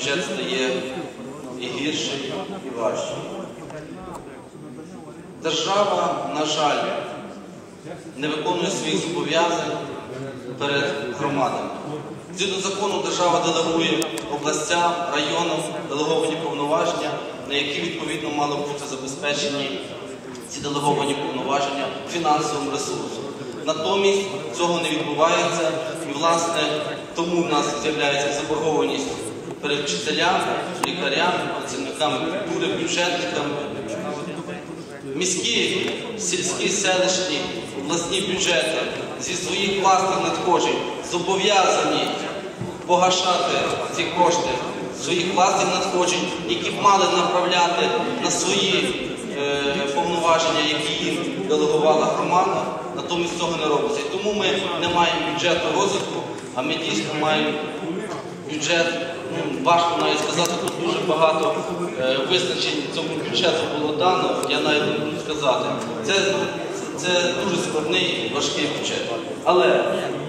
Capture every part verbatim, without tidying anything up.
бюджет стає і гірший, і важчий. Держава, на жаль, не виконує своїх зобов'язань перед громадами. Згідно закону, держава делегує областям, районам делеговані повноваження, на які відповідно мали бути забезпечені ці делеговані повноваження фінансовим ресурсом. Натомість цього не відбувається, і, власне, тому в нас з'являється заборгованість перед вчителями, лікарями, працівниками культури, бюджетниками. Міські, сільські, селищні, обласні бюджети зі своїх власних надходжень зобов'язані погашати ці кошти своїх власних надходжень, які б мали направляти на свої е, повноваження, які їм делегувала громада, натомість цього не робиться. І тому ми не маємо бюджету розвитку, а ми дійсно маємо бюджет, ну, важко навіть сказати, тут дуже багато е, визначень цьому бюджету було дано, я навіть не буду сказати. Це, це дуже складний, важкий бюджет. Але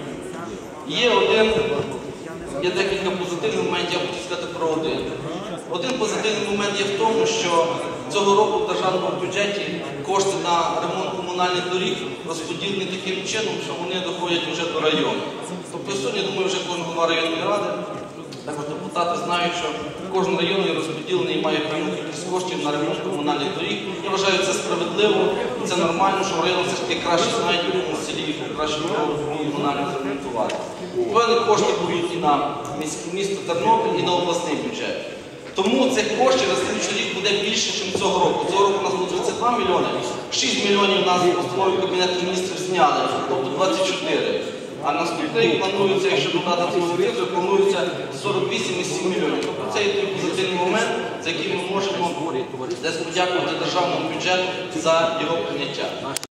є один, є декілька позитивних моментів, я хочу сказати про один. Один позитивний момент є в тому, що цього року в державному бюджеті кошти на ремонт комунальних доріг розподілені таким чином, що вони доходять вже до району. Тобто сьогодні, я думаю, вже кожен голова районної ради, також депутати знають, що кожен район є розподілений і має певну кількість коштів на ремонт комунальних доріг. Я вважаю, це справедливо і це нормально, що в районі все ж таки краще знають, в якому селі яку краще дорогу комунальну зремонтувати. Певні кошти будуть і на місто Тернопіль, і на обласний бюджет. Тому цих коштів на слідчий рік буде більше, ніж цього року. Цього року у нас було тридцять два мільйони, шість мільйонів у нас в постанові Кабінету Міністрів зняли, тобто двадцять чотири. А наступний рік планується, якщо додати цю цифру, планується сорок вісім і сім мільйонів. Тобто це є той позитивний момент, за який ми можемо десь подякувати державному бюджету за його прийняття.